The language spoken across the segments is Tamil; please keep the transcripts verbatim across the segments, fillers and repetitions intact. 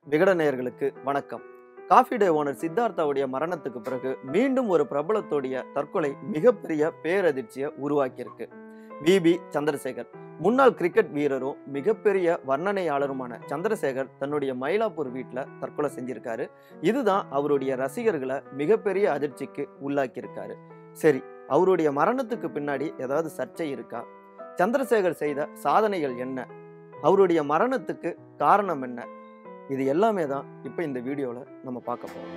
விகட நேயர்களுக்கு வணக்கம். காஃபி டே ஓனர் சித்தார்த்தாவுடைய மரணத்துக்கு பிறகு மீண்டும் ஒரு பிரபலத்துடைய தற்கொலை மிகப்பெரிய பேரதிர்ச்சியை உருவாக்கியிருக்கு. விபி சந்திரசேகர் முன்னாள் கிரிக்கெட் வீரரும் மிகப்பெரிய வர்ணனையாளருமான சந்திரசேகர் தன்னுடைய மயிலாப்பூர் வீட்டில் தற்கொலை செஞ்சிருக்காரு. இதுதான் அவருடைய ரசிகர்களை மிகப்பெரிய அதிர்ச்சிக்கு உள்ளாக்கியிருக்காரு. சரி, அவருடைய மரணத்துக்கு பின்னாடி ஏதாவது சர்ச்சை இருக்கா? சந்திரசேகர் செய்த சாதனைகள் என்ன? அவருடைய மரணத்துக்கு காரணம் என்ன? இது எல்லாமே தான் இப்போ இந்த வீடியோவில் நம்ம பார்க்க போறோம்.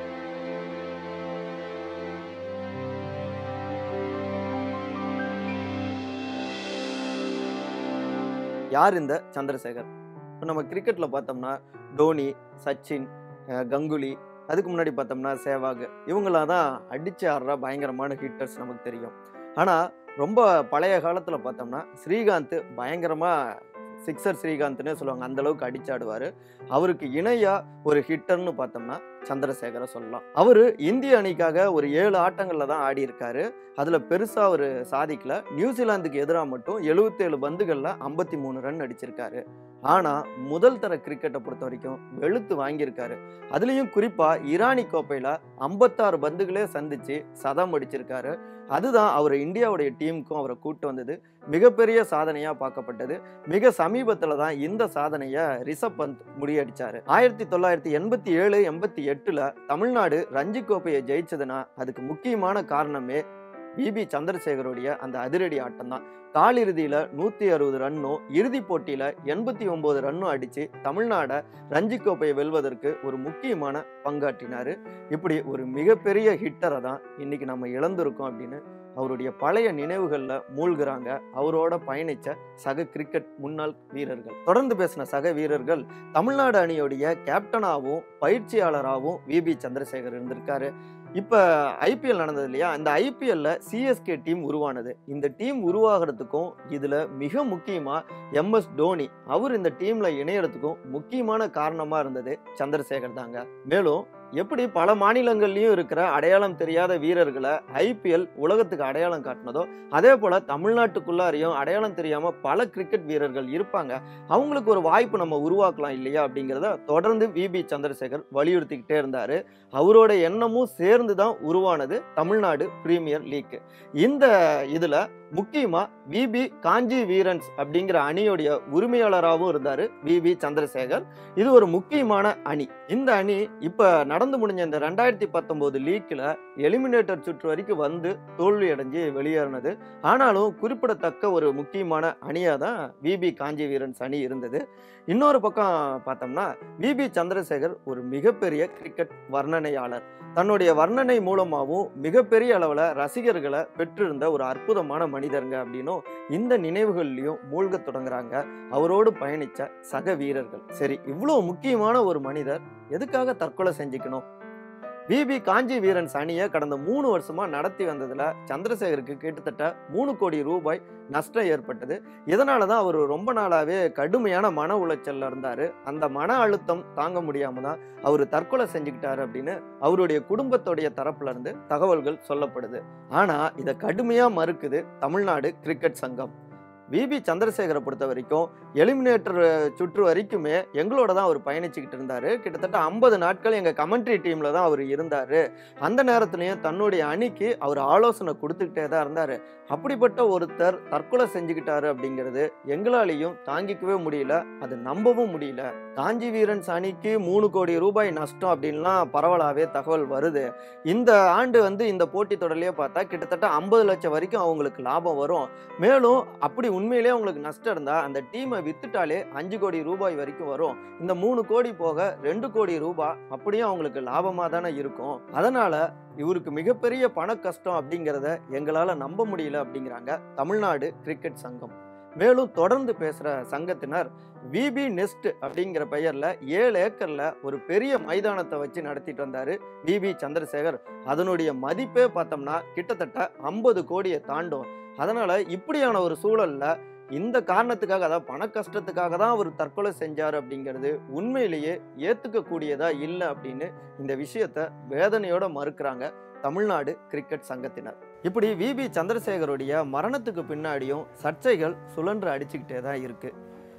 யார் இந்த சந்திரசேகர்? இப்போ நம்ம கிரிக்கெட்டில் பார்த்தோம்னா தோனி, சச்சின், கங்குலி, அதுக்கு முன்னாடி பார்த்தோம்னா சேவாக், இவங்களாம் தான் அடிச்சு ஆடுற பயங்கரமான ஹிட்டர்ஸ் நமக்கு தெரியும். ஆனால் ரொம்ப பழைய காலத்தில் பார்த்தோம்னா ஸ்ரீகாந்த் பயங்கரமாக சிக்ஸர் ஸ்ரீகாந்த்னே சொல்லுவாங்க, அந்த அளவுக்கு அடிச்சாடுவார். அவருக்கு இணையா ஒரு ஹிட்டர்னு பார்த்தோம்னா சந்திரசேகரை சொல்லலாம். அவரு இந்திய அணிக்காக ஒரு ஏழு ஆட்டங்கள்ல தான் ஆடி இருக்காரு. அதுல பெருசா ஒரு சாதிக்கல. நியூசிலாந்துக்கு எதிராக மட்டும் எழுபத்தி ஏழு பந்துகள்ல ஐம்பத்தி மூணு ரன் அடிச்சிருக்காரு. ஆனா முதல் தர கிரிக்கெட்டை பொறுத்த வரைக்கும் வெளுத்து வாங்கியிருக்காரு. அதுலயும் குறிப்பா ஈரானி கோப்பையில ஐம்பத்தாறு பந்துகளே சந்திச்சு சதம் அடிச்சிருக்காரு. அதுதான் அவர் இந்தியாவுடைய டீமுக்கும் அவரை கூட்டு வந்தது மிகப்பெரிய சாதனையா பார்க்கப்பட்டது. மிக சமீபத்துல தான் இந்த சாதனைய ரிஷப் பந்த் முறியடிச்சாரு. ஆயிரத்தி தொள்ளாயிரத்தி எண்பத்தி ஏழு எண்பத்தி எட்டுல தமிழ்நாடு ரஞ்சி கோப்பையை ஜெயிச்சதுன்னா அதுக்கு முக்கியமான காரணமே விபி சந்திரசேகருடைய அந்த அதிரடி ஆட்டம் தான். காலிறுதியில நூத்தி அறுபது ரன்னும் இறுதி போட்டியில எண்பத்தி ஒன்பது ரன்னும் அடிச்சு தமிழ்நாட ரஞ்சி கோப்பையை வெல்வதற்கு ஒரு முக்கியமான பங்காற்றினாரு. இப்படி ஒரு மிகப்பெரிய ஹிட்டரை தான் இன்னைக்கு நம்ம இழந்திருக்கோம் அப்படின்னு அவருடைய பழைய நினைவுகள்ல மூழ்கிறாங்க அவரோட பயணிச்ச சக கிரிக்கெட் முன்னாள் வீரர்கள். தொடர்ந்து பேசின சக வீரர்கள் தமிழ்நாடு அணியோடைய கேப்டனாகவும் பயிற்சியாளராகவும் விபி சந்திரசேகர் இருந்திருக்காரு. இப்ப ஐபிஎல் நடந்தது இல்லையா, இந்த ஐபிஎல்ல சிஎஸ்கே டீம் உருவானது. இந்த டீம் உருவாகிறதுக்கும் இதுல மிக முக்கியமா எம் எஸ் தோனி அவர் இந்த டீம்ல இணையறதுக்கும் முக்கியமான காரணமா இருந்தது சந்திரசேகர் தாங்க. மேலும் எப்படி பல மாநிலங்கள்லயும் இருக்கிற அடையாளம் தெரியாத வீரர்களை ஐபிஎல் உலகத்துக்கு அடையாளம் காட்டினதோ அதே போல தமிழ்நாட்டுக்குள்ளாரையும் அடையாளம் தெரியாம பல கிரிக்கெட் வீரர்கள் இருப்பாங்க. அவங்களுக்கு ஒரு வாய்ப்பு நம்ம உருவாக்கலாம் இல்லையா அப்படிங்கிறத தொடர்ந்து விபி சந்திரசேகர் வலியுறுத்திக்கிட்டே இருந்தாரு. அவரோட எண்ணமும் சேர்ந்துதான் உருவானது தமிழ்நாடு பிரீமியர் லீக். இந்த இதுல முக்கியமா விபி காஞ்சி வீரன்ஸ் அப்படிங்கிற அணியோடைய உரிமையாளராகவும் இருந்தாரு விபி சந்திரசேகர். இது ஒரு முக்கியமான அணி. இந்த அணி இப்ப நடந்து முடிஞ்ச இந்த ரெண்டாயிரத்தி பத்தொன்பது லீக்ல எலிமினேட்டர் சுற்று வரைக்கும் வந்து தோல்வி அடைஞ்சு வெளியேறினது. ஆனாலும் குறிப்பிடத்தக்க ஒரு முக்கியமான அணியா தான் விபி காஞ்சி வீரன்ஸ் அணி இருந்தது. இன்னொரு பக்கம் பார்த்தோம்னா விபி சந்திரசேகர் ஒரு மிகப்பெரிய கிரிக்கெட் வர்ணனையாளர். தன்னுடைய வர்ணனை மூலமாகவும் மிகப்பெரிய அளவுல ரசிகர்களை பெற்றிருந்த ஒரு அற்புதமான மனிதருங்க அப்படின்னும் இந்த நினைவுகள்லயும் மூழ்க தொடங்குறாங்க அவரோடு பயணிச்ச சக வீரர்கள். சரி, இவ்வளவு முக்கியமான ஒரு மனிதர் எதுக்காக தற்கொலை செஞ்சுக்கணும்? விபி காஞ்சி வீரன்ஸ் அணியை கடந்த மூணு வருஷமா நடத்தி வந்ததுல சந்திரசேகருக்கு கிட்டத்தட்ட மூணு கோடி ரூபாய் நஷ்டம் ஏற்பட்டது. இதனாலதான் அவர் ரொம்ப நாளாவே கடுமையான மன உளைச்சல்ல இருந்தாரு. அந்த மன அழுத்தம் தாங்க முடியாம தான் அவரு தற்கொலை செஞ்சுக்கிட்டாரு அப்படின்னு அவருடைய குடும்பத்துடைய தரப்புல இருந்து தகவல்கள் சொல்லப்படுது. ஆனா இதை கடுமையா மறுக்குது தமிழ்நாடு கிரிக்கெட் சங்கம். விபி சந்திரசேகரை பொறுத்த வரைக்கும் எலிமினேட்டர் சுற்று வரைக்குமே எங்களோட தான் அவர் பயணிச்சுக்கிட்டு இருந்தாரு. கிட்டத்தட்ட ஐம்பது நாட்கள் எங்க கமெண்ட்ரி டீம்ல தான் அவர் இருந்தாரு. அந்த நேரத்திலையும் தன்னுடைய அணிக்கு அவர் ஆலோசனை கொடுத்துக்கிட்டே தான் இருந்தாரு. அப்படிப்பட்ட ஒருத்தர் தற்கொலை செஞ்சுக்கிட்டாரு அப்படிங்கிறது எங்களாலையும் தாங்கிக்கவே முடியல, அது நம்பவும் முடியல. காஞ்சி வீரன்ஸ் அணிக்கு மூணு கோடி ரூபாய் நஷ்டம் அப்படின்லாம் பரவலாவே தகவல் வருது. இந்த ஆண்டு வந்து இந்த போட்டி தொடர்லயே பார்த்தா கிட்டத்தட்ட ஐம்பது லட்சம் வரைக்கும் அவங்களுக்கு லாபம் வரும். மேலும் அப்படி உண்மையிலேயே அவங்களுக்கு நஷ்டம் இருந்தா அந்த டீமை வித்துட்டாலே அஞ்சு கோடி ரூபாய் வரைக்கும் வரும். இந்த மூணு கோடி போக ரெண்டு கோடி ரூபாய் அப்படியும் அவங்களுக்கு லாபமா தானே இருக்கும். அதனால இவருக்கு மிகப்பெரிய பண கஷ்டம் அப்படிங்கிறத எங்களால நம்ப முடியல அப்படிங்கிறாங்க தமிழ்நாடு கிரிக்கெட் சங்கம். மேலும் தொடர்ந்து பேசுற சங்கத்தினர் விபி நெஸ்ட் அப்படிங்கிற பெயர்ல ஏழு ஏக்கர்ல ஒரு பெரிய மைதானத்தை வச்சு நடத்திட்டு வந்தாரு விபி சந்திரசேகர். அதனுடைய மதிப்பே பார்த்தோம்னா கிட்டத்தட்ட ஐம்பது கோடியை தாண்டும். அதனால இப்படியான ஒரு சூழல்ல இந்த காரணத்துக்காக, அதாவது பண கஷ்டத்துக்காக தான் அவர் தற்கொலை செஞ்சாரு அப்படிங்கிறது உண்மையிலேயே ஏத்துக்க கூடியதா இல்லை அப்படின்னு இந்த விஷயத்த வேதனையோட மறுக்கிறாங்க தமிழ்நாடு கிரிக்கெட் சங்கத்தினர். இப்படி விபி சந்திரசேகருடைய மரணத்துக்கு பின்னாடியும் சர்ச்சைகள் சுழன்று அடிச்சுக்கிட்டே தான் இருக்கு.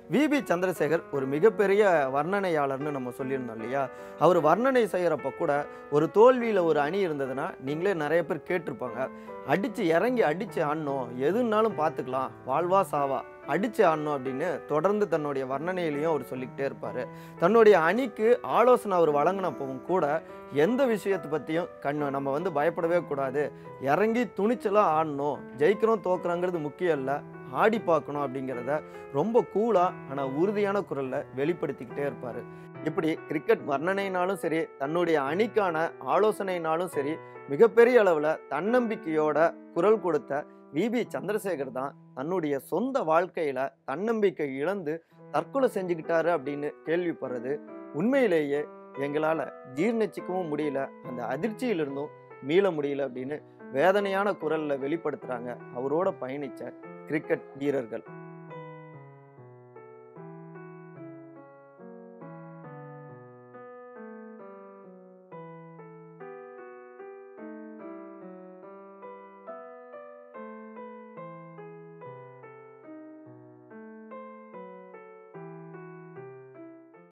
வி.பி. சந்திரசேகர் ஒரு மிகப்பெரிய வர்ணனையாளர்னு நம்ம சொல்லியிருந்தோம் இல்லையா? அவர் வர்ணனை செய்கிறப்ப கூட ஒரு தோல்வியில் ஒரு அணி இருந்ததுன்னா நீங்களே நிறைய பேர் கேட்டிருப்பாங்க. அடித்து இறங்கி அடித்து ஆடணும், எதுனாலும் பார்த்துக்கலாம், வாழ்வா சாவா அடித்து ஆடணும் அப்படின்னு தொடர்ந்து தன்னுடைய வர்ணனையிலையும் அவர் சொல்லிக்கிட்டே இருப்பார். தன்னுடைய அணிக்கு ஆலோசனை அவர் வழங்கினப்பவும் கூட எந்த விஷயத்தை பற்றியும் கண் நம்ம வந்து பயப்படவே கூடாது, இறங்கி துணிச்சலாக ஆடணும், ஜெயிக்கிறோம் தோக்குறோங்கிறது முக்கியம் இல்லை, ஆடி பார்க்கணும் அப்படிங்கிறத ரொம்ப கூலாக ஆனால் உறுதியான குரலில் வெளிப்படுத்திக்கிட்டே இருப்பார். இப்படி கிரிக்கெட் வர்ணனைனாலும் சரி, தன்னுடைய அணிக்கான ஆலோசனைனாலும் சரி, மிகப்பெரிய அளவில் தன்னம்பிக்கையோட குரல் கொடுத்த வி.பி. சந்திரசேகர் தான் தன்னுடைய சொந்த வாழ்க்கையில் தன்னம்பிக்கை இழந்து தற்கொலை செஞ்சுக்கிட்டாரு அப்படின்னு கேள்விப்படுறது உண்மையிலேயே எங்களால் ஜீர்ணிச்சிக்கவும் முடியல, அந்த அதிர்ச்சியிலிருந்தும் மீள முடியல அப்படின்னு வேதனையான குரலில் வெளிப்படுத்துகிறாங்க அவரோட பயணித்த கிரிக்கெட் வீரர்கள்.